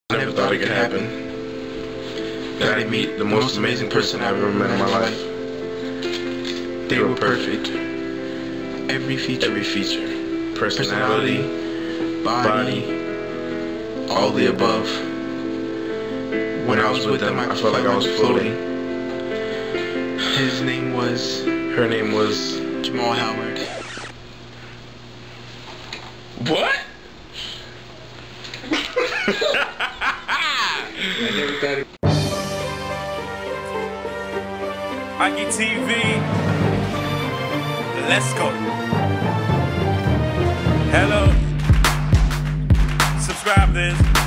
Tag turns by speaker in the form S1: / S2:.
S1: I never thought it could happen, that I'd meet the most amazing person I've ever met in my life. They were perfect. Every feature. Personality, body, all the above. When I was with them, I felt like I was floating. Her name was
S2: Jamal Howard.
S1: What?
S2: I never thought it.
S3: Aki TV. Let's go. Hello. Subscribe this.